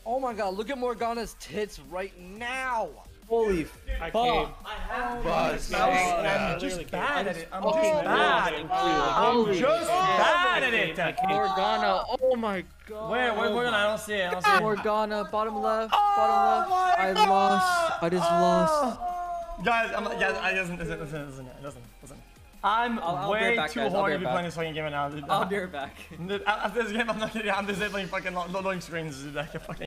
Oh my god, look at Morgana's tits right now. Holy I fuck. can't. I'm just bad at it. I'm just bad. I'm just bad at it. Morgana, oh my god. Where Morgana? I don't see it. I don't see it. Morgana, bottom left, bottom left. I lost. I just lost. Guys, listen. I'm way too horny to be playing this fucking game right now. I'll be right back. After this game, I'm not kidding. I'm disabling fucking loading screens. Like, fucking.